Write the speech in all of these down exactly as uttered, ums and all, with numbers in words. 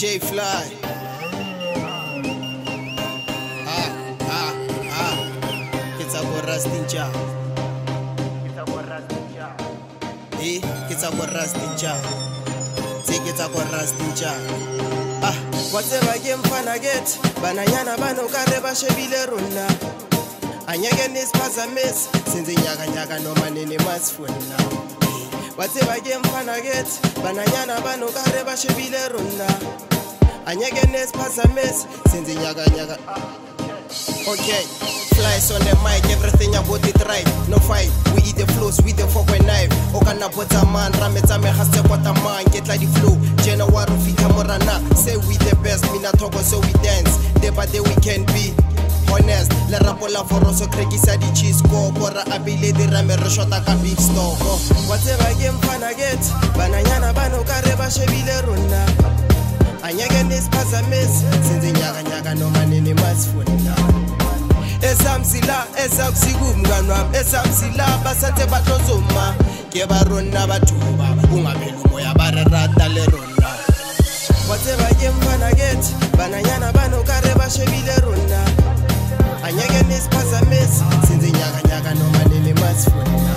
J Fly. Ah, ah, ah. Kita boras tinja. Kita boras tinja. Eh, kita boras tinja. Si kita boras tinja. Ah, whatever game fana get. Bananyana bano kare bashebile runa. Anyage nispaza miss. Sinzi nyaga nyaga no manene masfuna. Whatever game fana get. Bananyana bano kare bashebile runa. Anyage nispaza miss. Sinzi nyaga nyaga. Okay, flies on the mic, everything about it right. No fight, we eat the flows with the fork and knife. Okana bota man, rameta me haste bota man, get like the flow. January fita morana, say we the best, mina talk so we dance. Day by day we can be honest. La rapola for us, so creki sa di cheese go. Bora abile di rame reshota ka big store. Whatever game fana get, bananyana bano kareba shebile runa. Anyage nispaza miss, sinzi nyaga nyaga no manene masfuna. Esamsila, esakusiku mnganwam, esamsila basathe batozoma. Keba rona ba two, ungabelu moya bararata le rona. Whatever game fana get, bananyana bano kare bashebile rona. Anyage nispaza miss, sinzi nyaga nyaga no manene masfuna.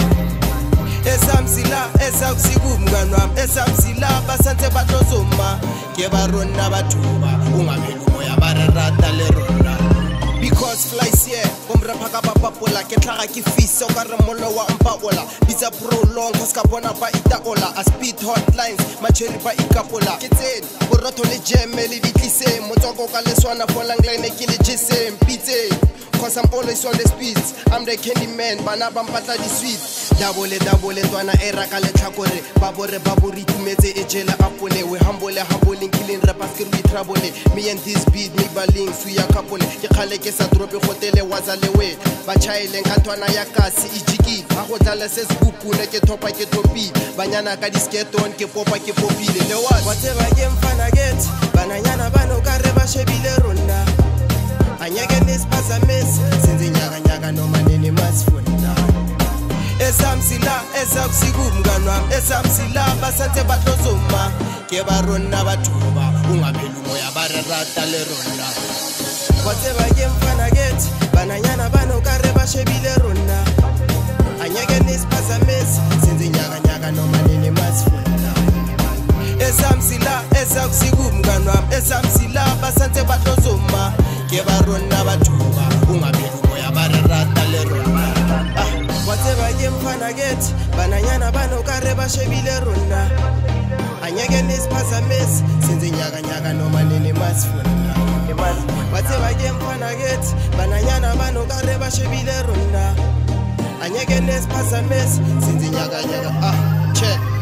Esamsila, esakusiku mnganwam, esamsila basathe batozoma. Keba rona ba two, ungabelu moya bararata le rona. Because flies here, bombra paka papa pola, ke tlaga ke fisa ka re mollo wa mpa ola. Bitsa prolong cause ka bona ba ita ola, a speed hotlines, macheri ba ikapola. Ke tsene, borotho le jeme le ditlise, motsoko ka leswana folang line ke le jese mpitse. Cause I'm always on the speeds, I'm the candy man, bana ba mpatla di sweet. Dabole dabole twana era ka le tlhakore, babore babori tumetse e jela apole. We humble humble killing rappers ke re trouble. Me and this beat me baling suya couple. Ke khale ke sa drop hotele waza lewe. Ba chaile ka twana ya kasi ijiki. Ba go tlala se scoop ne ke topa ke topi. Banyana ka disketon ke popa ke popile. LEWAZA. Whatever game fana get, bananyana bano ka re ba shebile rona. Anyage nispaza miss, sinzi nyaga nyaga no manene masfuna. Esamsila, esakusiku mnganwam, esamsila basathe batozoma. Keba rona ba two, ungabelu moya bararata le rona. Whatever game fana get, bananyana bano kare bashebile rona. Anyage nispaza miss, sinzi nyaga nyaga no manene masfuna. Esamsila, esakusiku mnganwam, esamsila basathe batozoma. Keba rona ba two, ungabelu moya bararata le rona. Whatever game fana get, bananyana bano kare bashebile rona. Anyage nispaza miss, sinzi nyaga nyaga no manene masfuna. Whatever game fana get, bananyana bano kare bashebile rona. Anyage nispaza miss, sinzi nyaga nyaga ah check.